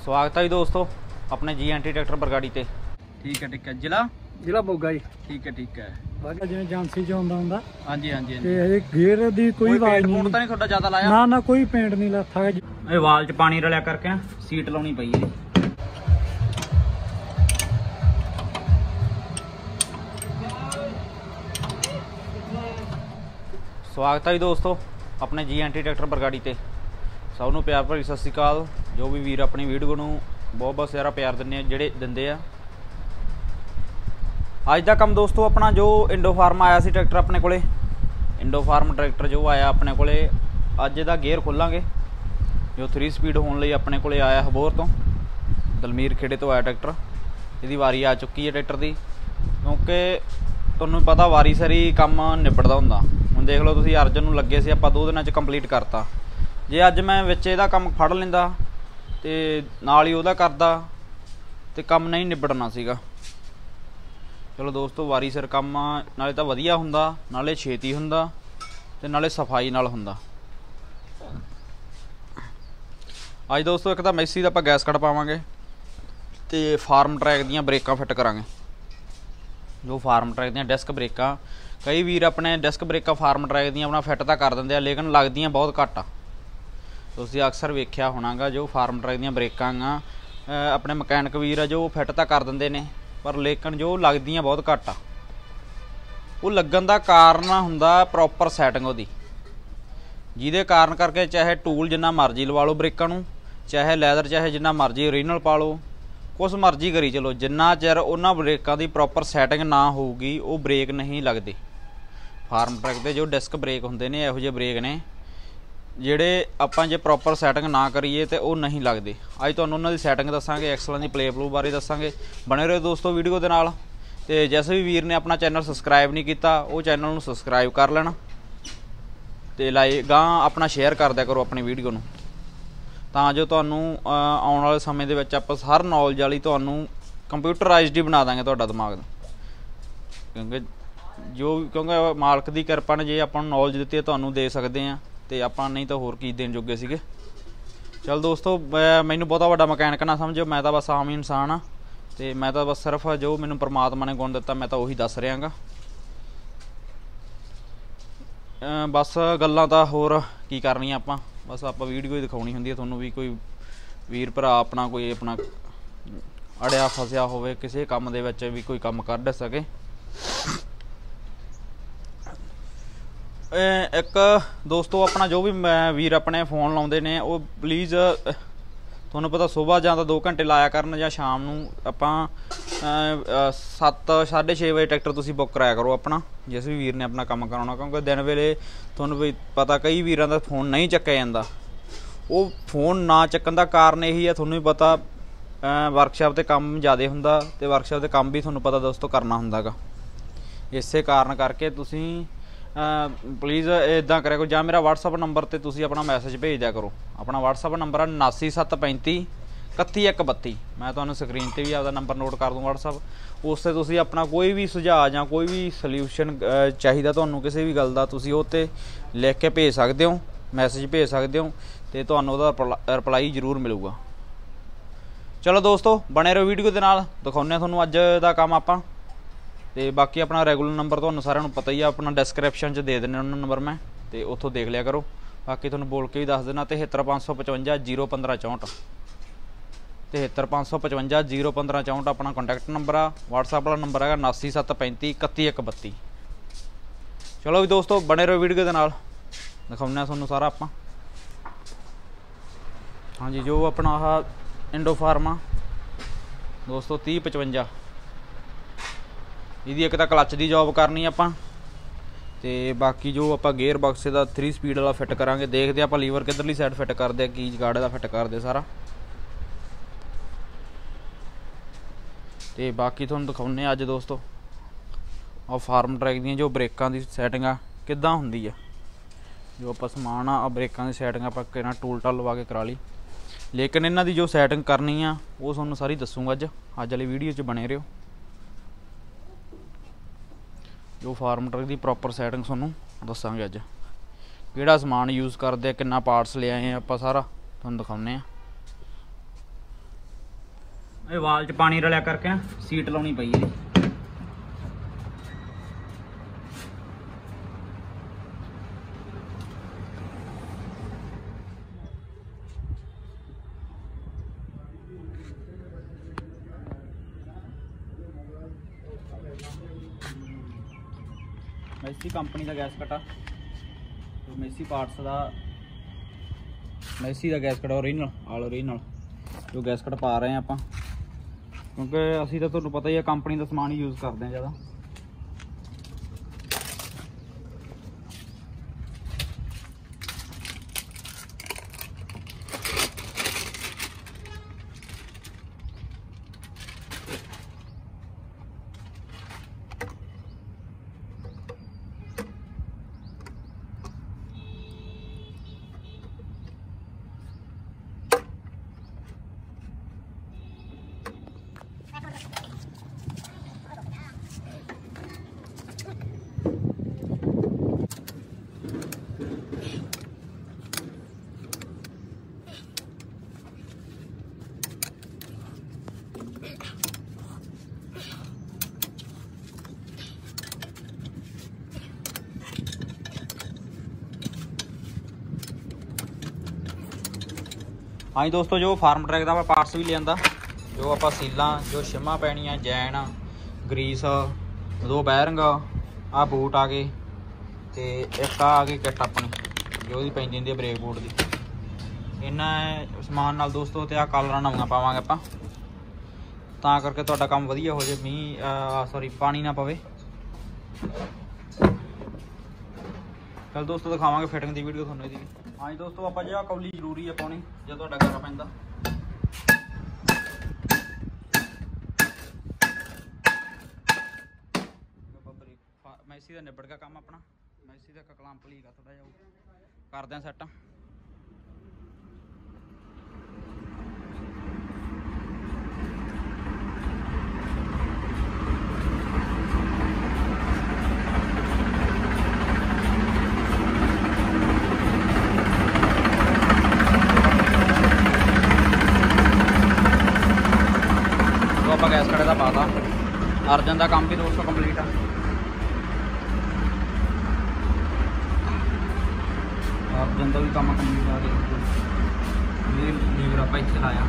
स्वागत है जी दोस्तों अपने GNT ट्रैक्टर बरगाड़ी ते। ठीक है जिला मोगा जी। ठीक है बाकी जिवें एजेंसी च आउंदा हुंदा। हाँ जी ते हजे गेयर दी कोई आवाज नहीं। पेंट नहीं थोड़ा ज्यादा लाया ना कोई पेंट नहीं लथा। ये वाल च पानी रलिया करके सीट लाउणी पई है। स्वागत है जी दोस्तों अपने GNT ट्रैक्टर बरगाड़ी ते। सब नूं प्यार भरी सत श्री अकाल। जो भी वीर अपनी वीडियो नूं बहुत बहुत सारा प्यार दिंदे दिंदे आ। अज का काम दोस्तों अपना जो इंडो फार्म आया सी ट्रैक्टर अपने कोले, इंडो फार्म ट्रैक्टर जो आया अपने कोले अज दा गेयर खोलांगे जो 3 स्पीड होने लई अपने कोले आया हबोर तो दलमीर खेड़े तो आया ट्रैक्टर। इसकी वारी आ चुकी है ट्रैक्टर की, क्योंकि तुहानूं पता वारी सारी काम निबड़दा हुंदा। हुण देख लो तुसीं अर्जन नूं लगे सी आपां 2 दिनां च कंप्लीट करता। जे अज मैं विच इहदा काम फड़ लैंदा ते नाल ही उहदा करदा ते काम नहीं निबड़ना सीगा। चलो दोस्तों वारी सिर काम नाले तो वधिया हुंदा, नाले छेती हुंदा ते नाले सफाई नाल हुंदा। अज दोस्तों एक तो मैसी दा आपां गैस कट पावांगे ते फार्म ट्रैक दीयां ब्रेकां फिट करांगे। जो फार्म ट्रैक दीयां डिस्क ब्रेकां, कई वीर अपने डिस्क ब्रेकां फार्म ट्रैक दीयां अपना फिट तां कर दिंदे आ, लेकिन लगदियां बहुत घट आ। तुसीं अक्सर वेख्या होणागा जो फार्म ट्रैक दीयां ब्रेकां अपने मकैनिक वीर आ जो फिट तां कर दिंदे ने, पर लेकिन जो लगदियां बहुत घट आ। वो लगन का कारण हुंदा प्रॉपर सैटिंग उहदी, जिहदे कारण करके चाहे टूल जिन्ना मर्जी लवा लो ब्रेकां नूं, चाहे लैदर चाहे जिन्ना मर्जी ओरिजिनल पा लो, कुछ मर्जी करी चलो, जिन्ना चिर उन्हां ब्रेकां दी प्रॉपर सैटिंग ना होऊगी वो ब्रेक नहीं लगदे। फार्म ट्रैक दे जो डिस्क ब्रेक हुंदे ने इहो जिहे ब्रेक ने ਜਿਹੜੇ ਆਪਾਂ ਜੇ ਪ੍ਰੋਪਰ ਸੈਟਿੰਗ ਨਾ ਕਰੀਏ ਤੇ ਉਹ ਨਹੀਂ ਲੱਗਦੇ। ਅੱਜ ਤੁਹਾਨੂੰ ਉਹਨਾਂ ਦੀ ਸੈਟਿੰਗ ਦੱਸਾਂਗੇ, ਐਕਸਲਾਂ ਦੀ ਪਲੇ ਬਲੂ ਬਾਰੇ ਦੱਸਾਂਗੇ। ਬਣੇ ਰਹੋ ਦੋਸਤੋ ਵੀਡੀਓ ਦੇ ਨਾਲ। ਤੇ ਜਿਸ ਵੀ ਵੀਰ ਨੇ ਆਪਣਾ ਚੈਨਲ ਸਬਸਕ੍ਰਾਈਬ ਨਹੀਂ ਕੀਤਾ ਉਹ ਚੈਨਲ ਨੂੰ ਸਬਸਕ੍ਰਾਈਬ ਕਰ ਲੈਣਾ ਤੇ ਲਾਈਕ ਗਾਂ ਆਪਣਾ ਸ਼ੇਅਰ ਕਰ ਦਿਆ ਕਰੋ ਆਪਣੀ ਵੀਡੀਓ ਨੂੰ, ਤਾਂ ਜੋ ਤੁਹਾਨੂੰ ਆਉਣ ਵਾਲੇ ਸਮੇਂ ਦੇ ਵਿੱਚ ਆਪਾਂ ਹਰ ਨੌਲੇਜ ਵਾਲੀ ਤੁਹਾਨੂੰ ਕੰਪਿਊਟਰਾਈਜ਼ਡ ਹੀ ਬਣਾ ਦਾਂਗੇ ਤੁਹਾਡਾ ਦਿਮਾਗ, ਕਿਉਂਕਿ ਮਾਲਕ ਦੀ ਕਿਰਪਾ ਨੇ ਜੇ ਆਪਾਂ ਨੂੰ ਨੌਲੇਜ ਦਿੱਤੀ ਹੈ ਤੁਹਾਨੂੰ ਦੇ ਸਕਦੇ ਹਾਂ ਤੇ ਆਪਾਂ नहीं तो होर की देन जोगे सीगे। चल दोस्तों मैनू बहुता वड्डा मकैनिक ना समझो, मैं तो बस आम ही इंसान हाँ तो मैं तो बस सिर्फ जो मैनू परमात्मा ने गुण दिता मैं तो उही दस रहा गा। बस गल्लां तां होर की करनियां आपां, बस आपां वीडियो ही दिखाउणी हुंदी है तुहानूं भी कोई वीर भरा अपना कोई अपना अड़िया फसिया होवे किसी काम दे विच भी कोई काम कढ सके। एक दोस्तों अपना जो भी वीर अपने फोन लाउंदे ने वो प्लीज़ तुहानूं पता सुबह जां तां 2 घंटे लाया करन जां शाम नूं आपां 7 साढ़े 6 बजे ट्रैक्टर तुसीं बुक कराया करो अपना, जिस भी वीर ने अपना काम कराउणा, क्योंकि दिन वेले तुहानूं भी पता कई वीरां दा फोन नहीं चक्किया जांदा। वो फोन ना चक्कण दा कारण यही है, तुहानूं भी पता वर्कशाप ते काम ज़्यादा हुंदा ते वर्कशाप ते काम भी तुहानूं पता दोस्तों करना हुंदा गा। इसे कारण करके तुसीं प्लीज़ इदा करो जां मेरा WhatsApp नंबर ते तुसीं अपना मैसेज भेज दिया करो। अपना WhatsApp नंबर है 7975 3132। मैं तुहानूं स्क्रीन ते भी आपदा नंबर नोट कर दूँ WhatsApp। उस ते तुसीं अपना कोई भी सुझाव जां कोई भी सल्यूशन चाहिदा तुहानूं किसी भी गल दा तुसीं उह ते लिख के भेज सकदे हो, मैसेज भेज सकदे हो ते तुहानूं उहदा रिप्लाई जरूर मिलूगा। चलो दोस्तों बने रहो वीडियो दे नाल, दिखाउने तुहानूं अज दा काम आपां। तो बाकी अपना रेगूलर नंबर तो सारिਆਂ ਨੂੰ पता ही है, अपना डिस्क्रिप्शन च दे देने उन्होंने नंबर मैं तो उत्थों देख लिया करो। बाकी तुहानूं बोल के भी दस देना 73555 01564 73555 01564 अपना कॉन्टैक्ट नंबर आ। WhatsApp वाला नंबर है 7975 3132। चलो भी दोस्तों बने रहो वीडियो के नाल, दिखाउने तुहानूं सारा आपां। हाँ जी जो अपना आह इंडो फार्म आ दोस्तों 3055 ਇਹਦੀ एक तो क्लच की जॉब करनी आपां ते बाकी जो आपां गेयर बक्से का 3 स्पीड वाला फिट करांगे। देखते आपां लीवर किधरली साइड फिट करते की गाड़े का फिट करते सारा ते बाकी तुहानूं दिखाउने अज दोस्तों आ फार्म ट्रैक दी जो ब्रेकां की सैटिंग आ किद्दां हुंदी है। जो आपां समान आ ब्रेकां की सैटिंग आपां किहड़ा टूल टाल लवा के करा ली, लेकिन इन्हां दी जो सैटिंग करनी आ वो तुहानूं सारी दसूँगा अज वाली वीडियो च बने रहो। जो फार्म ट्रक की प्रॉपर सैटिंग तुहानूं दसांगे अज, किहड़ा समान यूज़ करते किन्ना पार्ट्स ले आए आप सारा तुहानूं दिखाउने आ। ਇਹ ਵਾਲ 'ਚ ਪਾਣੀ ਰਲਿਆ ਕਰਕੇ ਨਾ ਸੀਟ ਲਾਉਣੀ ਪਈ ਇਹਦੀ। ਮੈਸੀ ਕੰਪਨੀ ਦਾ ਗੈਸ ਕਟਾ, ਮੈਸੀ ਪਾਰਟਸ ਦਾ, ਮੈਸੀ ਦਾ gasket original, all original ਜੋ ਗੈਸ ਕਟ ਪਾ ਰਹੇ ਆ ਆਪਾਂ, ਕਿਉਂਕਿ ਅਸੀਂ ਤਾਂ ਤੁਹਾਨੂੰ ਪਤਾ ਹੀ ਆ ਕੰਪਨੀ ਦਾ ਸਮਾਨ ਹੀ ਯੂਜ਼ ਕਰਦੇ ਆ ਜ਼ਿਆਦਾ। हाँ जी दोस्तों, जो फार्म ट्रैक का पार्ट्स भी लिया, जो आप सीलों, जो शिमा पैनियाँ, जैन, ग्रीस, 2 बैरिंग, आ बूट आ गए, तो एक आ गई किट अपनी जो पैंदी होंगी ब्रेक बूट की। इन्होंने समान नाल दोस्तों तो आ कलर नवीं पावांगे आपां, तां करके तुहाडा काम वधिया हो जाए, मींह सॉरी पानी ना पवे। चल दोस्तों दिखावांगे फिटिंग की वीडियो तुहानूं इहदी। हाँ जी दोस्तों, आप जो कौली जरूरी है पानी जो तुहाडा गारा पैंदा। मैसी का निबड़ का काम अपना, मैसी का कलाम भली का थोड़ा जा करते हैं सैट। गैस कड़े का पाता, अर्जन का काम भी दोस्तों कंप्लीट है। अर्जन का भी काम कंप्लीट आ गया, लीवर आप इतने लाया।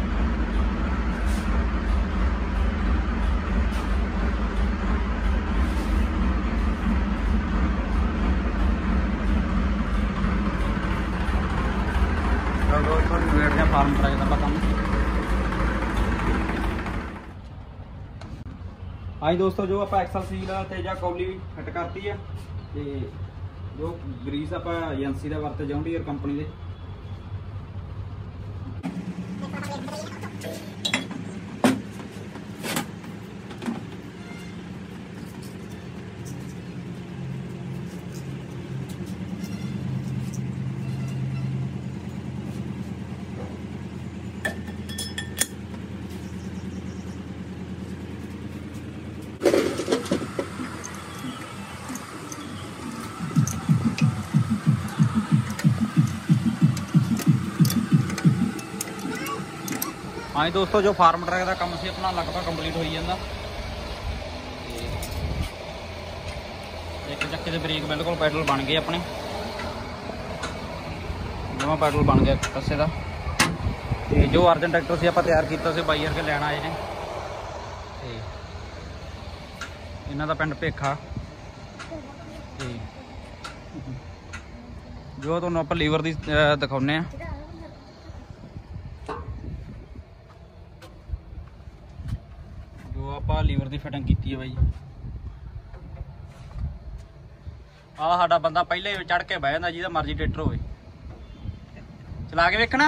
दोस्तों वेट ने फार्म ट्रैक का काम। हाँ जी दोस्तों, जो आप एक्सल सील तेजा कौली फिट करती है, तो जो ग्रीस आप एजेंसी का वरते जॉन डीयर कंपनी के। हाँ जी दोस्तों, जो फार्म ट्रैक का काम से अपना लगभग कंप्लीट हो जाता। एक चक्के के ब्रेक बिल्कुल पैडल बन गए अपने, जमा पैडल बन गया कस्से का। तो जो अर्जन ट्रैक्टर से आप तैयार किया बाई के लैन आए हैं, इन्हों का पिंड भेखा। जो तुहानूं आपां लीवर की दिखाने, जो आप लीवर की फिटिंग की है भाई। आ साडा बंदा पहले ही चढ़ के बह जाता, जिहदा मर्जी ट्रैक्टर होवे, चला के वेखना।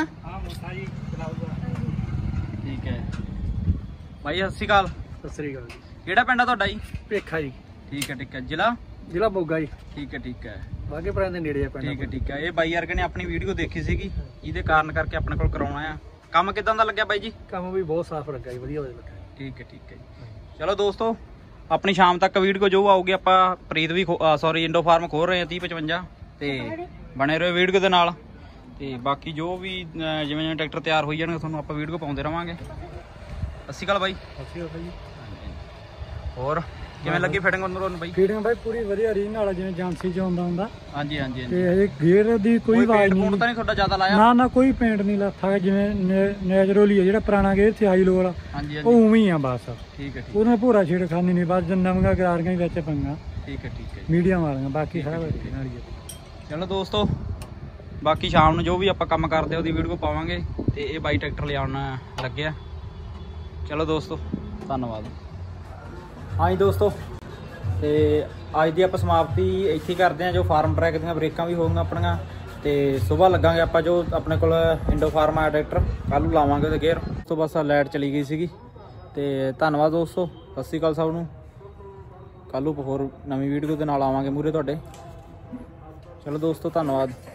ठीक है भाई, सत श्री अकाल। सत श्री अकाल जी। किहड़ा पिंड आ तुहाडा जी? भेखा जी। ठीक है, जिला जिला मोगा जी। ठीक है बागे पुराने दे नेड़े पिंड। ठीक है। ये बाई अर्गे ने अपनी वीडियो देखी सीगी, इहदे कारण करके अपने कोल करवाउणा आ। काम किदां दा लग्गिया बाई जी? काम भी बहुत साफ लगा जी, वधिया लगा। ठीक है जी। चलो दोस्तों, अपनी शाम तक वीडियो जो आऊगी, आप प्रीत भी सॉरी इंडो फार्म खोल रहे हैं 3055, तो बने रहो वीडियो के नाल। ते बाकी जो भी जिवें ट्रैक्टर तैयार हो जाएंगे, तुहानूं आपां वीडियो पाउंदे रहांगे। ਸਤਿ ਸ਼੍ਰੀ ਅਕਾਲ ਬਾਈ। ਅਸੀਂ ਹੋ ਜੀ। ਹੋਰ ਕਿਵੇਂ ਲੱਗੀ ਫਿਟਿੰਗ ਉਹਨੂੰ ਬਾਈ? ਫੀਡਿੰਗ ਬਾਈ ਪੂਰੀ ਵਧੀਆ ਰੀਨ ਨਾਲ ਜਿਵੇਂ ਏਜੰਸੀ ਚ ਹੁੰਦਾ। ਹਾਂਜੀ ਹਾਂਜੀ ਤੇ ਹਜੇ ਗੇਅਰ ਦੀ ਕੋਈ ਆਵਾਜ਼ ਨਹੀਂ। ਤਾਂ ਨਹੀਂ ਤੁਹਾਡਾ ਜ਼ਿਆਦਾ ਲਾਇਆ? ਨਾ ਕੋਈ ਪੇਂਟ ਨਹੀਂ ਲੱਥਾ, ਜਿਵੇਂ ਨੈਚੁਰਲੀ ਆ ਜਿਹੜਾ ਪੁਰਾਣਾ ਗੇਅਰ ਸੀ ਹਾਈ ਲੋ ਵਾਲਾ, ਹਾਂਜੀ ਉਹ ਉਵੇਂ ਹੀ ਆ ਬਸ। ਠੀਕ ਹੈ ਠੀਕ ਉਹਨੇ ਭੋਰਾ ਛੇੜਖਾਨੀ ਨਹੀਂ, ਬਸ ਨਵੀਆਂ ਗਰਾਰੀਆਂ ਹੀ ਵਿੱਚ ਪੰਗਾ ਠੀਕ ਹੈ ਠੀਕ ਹੈ ਮੀਡੀਅਮ ਵਾਲੀਆਂ, ਬਾਕੀ ਸਾਰਾ ਵਧੀਆ ਨਾਲ ਹੀ ਆ। ਚਲੋ ਦੋਸਤੋ, ਬਾਕੀ ਸ਼ਾਮ ਨੂੰ ਜੋ ਵੀ ਆਪਾਂ ਕੰਮ ਕਰਦੇ ਉਹਦੀ ਵੀਡੀਓ ਪਾਵਾਂਗੇ। ਤੇ ਇਹ ਬਾਈ ਟਰੈਕਟਰ ਲਿਆਉਣ ਲੱਗਿਆ। ਚਲੋ ਦੋਸਤੋ, ਧੰਨਵਾਦ। ਹਾਂਜੀ ਦੋਸਤੋ, ਤੇ ਅੱਜ ਦੀ ਆਪਾਂ ਸਮਾਪਤੀ ਇੱਥੇ ਹੀ ਕਰਦੇ ਹਾਂ। ਜੋ ਫਾਰਮ ਟਰੈਕ ਦੀਆਂ ਬ੍ਰੇਕਾਂ ਵੀ ਹੋਊਗੀਆਂ ਆਪਣੀਆਂ, ਤੇ ਸਵੇਰ ਲੱਗਾਂਗੇ ਆਪਾਂ ਜੋ ਆਪਣੇ ਕੋਲ ਇੰਡੋ ਫਾਰਮ ਆਇਆ ਟਰੈਕਟਰ, ਕੱਲ੍ਹ ਨੂੰ ਲਾਵਾਂਗੇ ਉਹਦੇ ਗੇਅਰ। ਉਸ ਤੋਂ ਬਸ ਲਾਈਟ ਚਲੀ ਗਈ ਸੀਗੀ। ਤੇ ਧੰਨਵਾਦ ਦੋਸਤੋ, ਸਤਿ ਸ਼੍ਰੀ ਅਕਾਲ ਸਭ ਨੂੰ। ਕੱਲ੍ਹ ਨੂੰ ਹੋਰ ਨਵੀਂ ਵੀਡੀਓ ਦੇ ਨਾਲ ਆਵਾਂਗੇ ਮੂਹਰੇ ਤੁਹਾਡੇ। ਚਲੋ ਦੋਸਤੋ, ਧੰਨਵਾਦ।